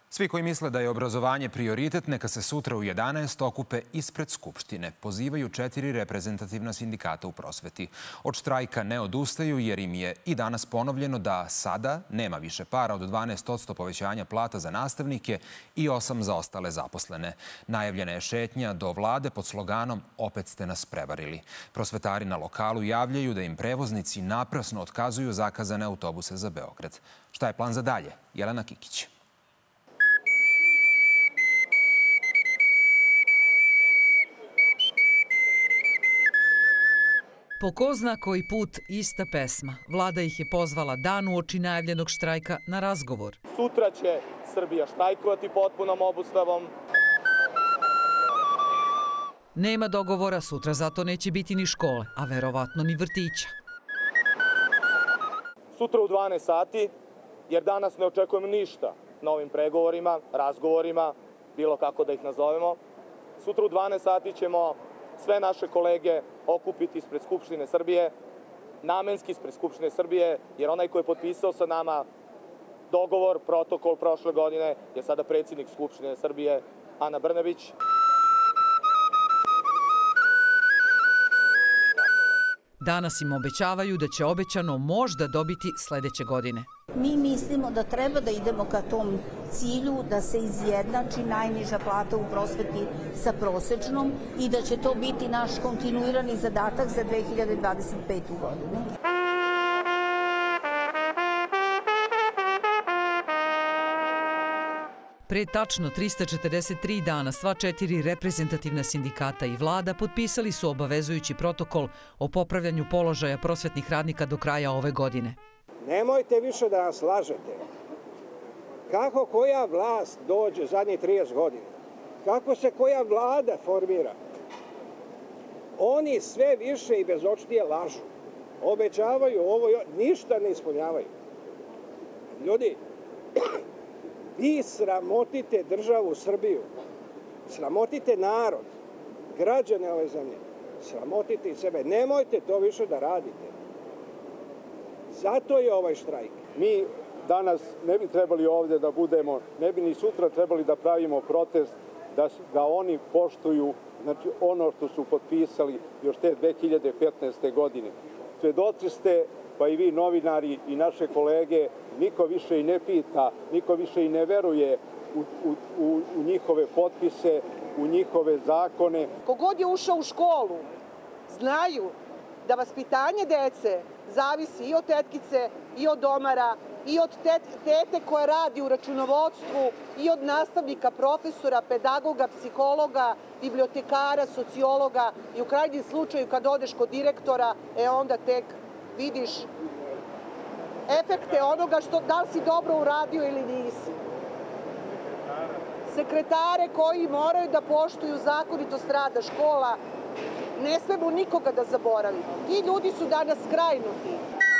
Svi koji misle da je obrazovanje prioritet, neka se sutra u 11 okupe ispred Skupštine. Pozivaju 4 reprezentativna sindikata u prosveti. Od štrajka ne odustaju jer im je i danas ponovljeno da sada nema više para od 12% povećanja plata za nastavnike i 8% za ostale zaposlene. Najavljena je šetnja do vlade pod sloganom "Opet ste nas prevarili". Prosvetari na lokalu javljaju da im prevoznici naprasno otkazuju zakazane autobuse za Beograd. Šta je plan za dalje? Jelena Kikić. Po ko zna koji put ista pesma. Vlada ih je pozvala dan uoči najavljenog štrajka na razgovor. Sutra će Srbija štrajkovati potpunom obustavom. Nema dogovora, sutra zato neće biti ni škole, a verovatno ni vrtića. Sutra u 12 sati, jer danas ne očekujemo ništa na ovim pregovorima, razgovorima, bilo kako da ih nazovemo. Sutra u 12 sati ćemo sve naše kolege okupiti ispred Skupštine Srbije, namenski ispred Skupštine Srbije, jer onaj koji je potpisao sa nama dogovor, protokol prošle godine je sada predsjednik Skupštine Srbije, Ana Brnabić. Danas im obećavaju da će obećano možda dobiti sledeće godine. Mi mislimo da treba da idemo ka tom cilju, da se izjednači najniža plata u prosveti sa prosečnom i da će to biti naš kontinuirani zadatak za 2025. godinu. Pre tačno 343 dana sva 4 reprezentativna sindikata i vlada potpisali su obavezujući protokol o popravljanju položaja prosvetnih radnika do kraja ove godine. Nemojte više da nas lažete. Kako koja vlast dođe zadnjih 30 godina? Kako se koja vlada formira? Oni sve više i bezočnije lažu. Obećavaju ovo, ništa ne ispunjavaju. Ljudi, vi sramotite državu Srbiju, sramotite narod, građane ove zemlje, sramotite i sebe. Nemojte to više da radite. Zato je ovaj štrajk. Mi danas ne bi trebali ovdje da budemo, ne bi ni sutra trebali da pravimo protest, da oni poštuju ono što su potpisali još te 2015. godine. Svedoci ste, pa i vi novinari i naše kolege, niko više i ne pita, niko više i ne veruje u njihove potpise, u njihove zakone. Kogod je ušao u školu, znaju da vaspitanje dece zavisi i od tetkice, i od domara, i od tete koja radi u računovodstvu, i od nastavnika, profesora, pedagoga, psihologa, bibliotekara, sociologa i u krajnjem slučaju kad odeš kod direktora, onda tek vidiš efekte onoga da li si dobro uradio ili nisi. Sekretare koji moraju da poštuju zakonitost rada škola, ne smemo nikoga da zaboravimo. Ti ljudi su danas skrajnuti.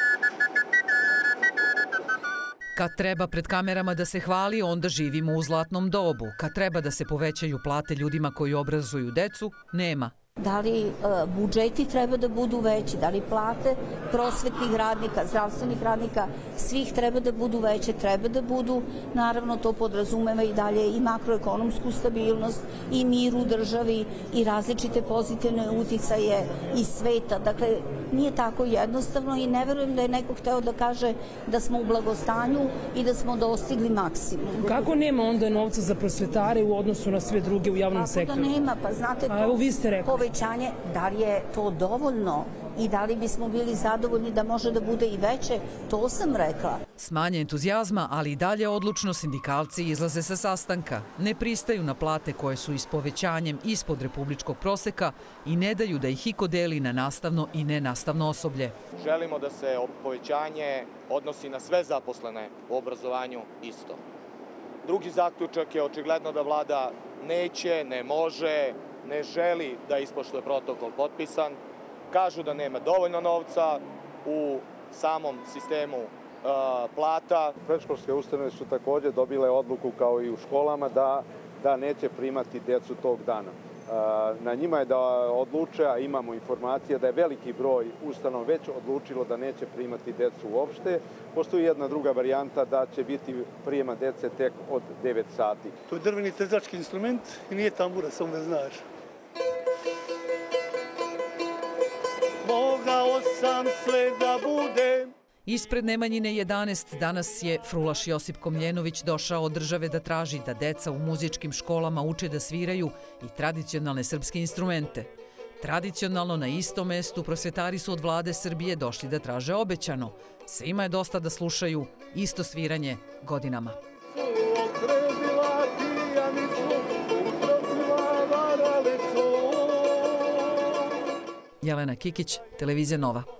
Kad treba pred kamerama da se hvali, onda živimo u zlatnom dobu. Kad treba da se povećaju plate ljudima koji obrazuju decu, nema. Da li budžeti treba da budu veći, da li plate prosvetnih radnika, zdravstvenih radnika, svih treba da budu veće, treba da budu. Naravno, to podrazumeva i dalje i makroekonomsku stabilnost, i mir u državi, i različite pozitivne uticaje iz sveta. Dakle, nije tako jednostavno i ne verujem da je neko hteo da kaže da smo u blagostanju i da smo dostigli maksimum. Kako nema onda novca za prosvetare u odnosu na sve druge u javnom sektoru? Kako da nema? Pa znate, evo vi ste rekli. Povećanje, da li je to dovoljno i da li bismo bili zadovoljni da može da bude i veće, to sam rekla. S manje entuzijazma, ali i dalje odlučno sindikalci izlaze sa sastanka. Ne pristaju na plate koje su s povećanjem ispod republičkog proseka i ne daju da ih iko deli na nastavno i nenastavno osoblje. Želimo da se povećanje odnosi na sve zaposlene u obrazovanju isto. Drugi zaključak je očigledno da vlada neće, ne može, ne želi da ispoštuje protokol potpisan. Kažu da nema dovoljno novca u samom sistemu plata. Predškolske ustanove su također dobile odluku kao i u školama da neće primati decu tog dana. Na njima je da odluče, a imamo informacije da je veliki broj ustanova već odlučilo da neće primati decu uopšte. Postoji jedna druga varijanta da će biti prijema dece tek od 9 sati. To je drveni tezački instrument i nije tambura, samo da znaš. Mogao sam sve da budem. Ispred Nemanjine 11 danas je frulaš Josip Komljenović došao od države da traži da deca u muzičkim školama uče da sviraju i tradicionalne srpske instrumente. Tradicionalno na istom mestu prosvetari su od vlade Srbije došli da traže obećano. Svima je dosta da slušaju isto sviranje godinama. Jelena Kikić, Televizija Nova.